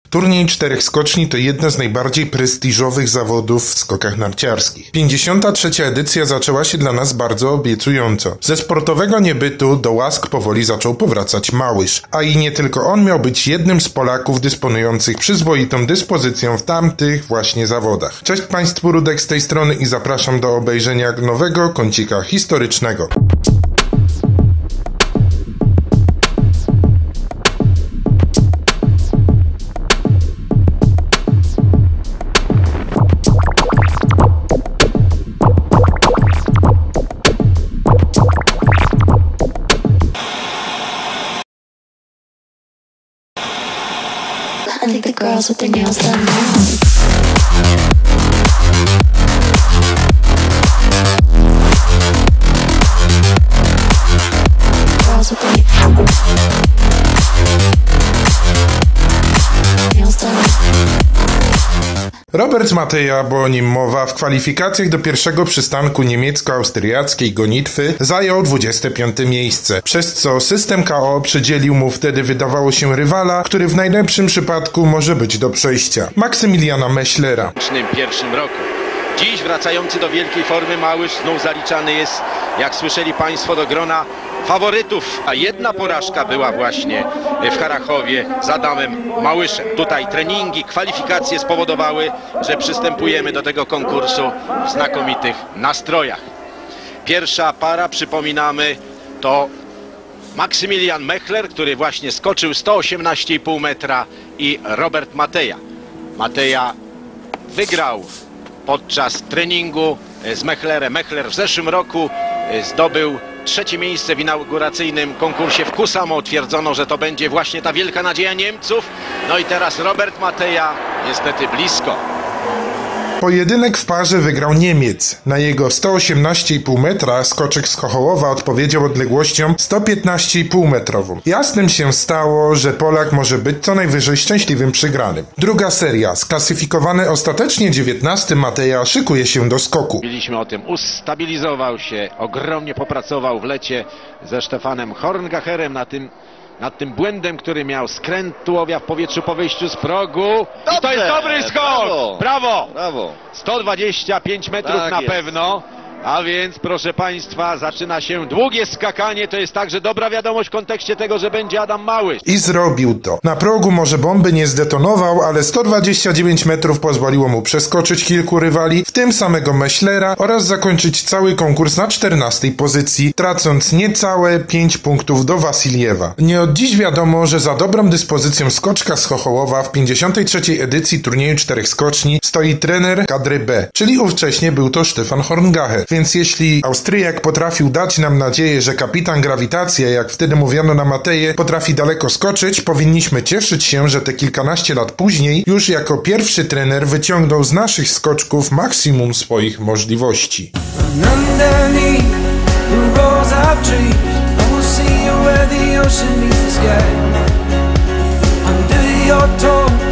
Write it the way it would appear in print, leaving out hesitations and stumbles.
Turniej 4 skoczni to jedna z najbardziej prestiżowych zawodów w skokach narciarskich. 53. edycja zaczęła się dla nas bardzo obiecująco. Ze sportowego niebytu do łask powoli zaczął powracać Małysz, a i nie tylko on miał być jednym z Polaków dysponujących przyzwoitą dyspozycją w tamtych właśnie zawodach. Cześć Państwu, Rudek z tej strony i zapraszam do obejrzenia nowego kącika historycznego. I think the girls with their nails done now. Girls with their nails done. Robert Mateja, bo o nim mowa, w kwalifikacjach do pierwszego przystanku niemiecko-austriackiej gonitwy zajął 25. miejsce, przez co system KO przydzielił mu wtedy, wydawało się, rywala, który w najlepszym przypadku może być do przejścia. Maksymiliana Mechlera. W pierwszym roku. Dziś wracający do wielkiej formy Małysz znów zaliczany jest, jak słyszeli Państwo, do grona faworytów, a jedna porażka była właśnie w Harachowie z Adamem Małyszem. Tutaj treningi, kwalifikacje spowodowały, że przystępujemy do tego konkursu w znakomitych nastrojach. Pierwsza para, przypominamy, to Maksymilian Mechler, który właśnie skoczył 118,5 metra, i Robert Mateja. Mateja wygrał podczas treningu z Mechlerem. Mechler w zeszłym roku zdobył 3. miejsce w inauguracyjnym konkursie w Kusamo. Twierdzono, że to będzie właśnie ta wielka nadzieja Niemców. No i teraz Robert Mateja niestety blisko. Pojedynek w parze wygrał Niemiec. Na jego 118,5 metra skoczek z Chochołowa odpowiedział odległością 115,5 metrową. Jasnym się stało, że Polak może być co najwyżej szczęśliwym przegranym. Druga seria. Sklasyfikowany ostatecznie 19. Mateja szykuje się do skoku. Mówiliśmy o tym, ustabilizował się, ogromnie popracował w lecie ze Stefanem Horngacherem nad tym błędem, który miał skręt tułowia w powietrzu po wyjściu z progu. I to jest dobry skok! Brawo! Brawo! 125 metrów tak na pewno. A więc, proszę Państwa, zaczyna się długie skakanie. To jest także dobra wiadomość w kontekście tego, że będzie Adam Małysz. I zrobił to. Na progu może bomby nie zdetonował, ale 129 metrów pozwoliło mu przeskoczyć kilku rywali, w tym samego Mechlera, oraz zakończyć cały konkurs na 14. pozycji, tracąc niecałe 5 punktów do Wasiljewa. Nie od dziś wiadomo, że za dobrą dyspozycją skoczka z Chochołowa w 53. edycji turnieju 4 skoczni stoi trener kadry B, czyli ówcześnie był to Stefan Horngacher. Więc jeśli Austriak potrafił dać nam nadzieję, że kapitan grawitacja, jak wtedy mówiono na Mateję, potrafi daleko skoczyć, powinniśmy cieszyć się, że te kilkanaście lat później już jako pierwszy trener wyciągnął z naszych skoczków maksimum swoich możliwości. Your tone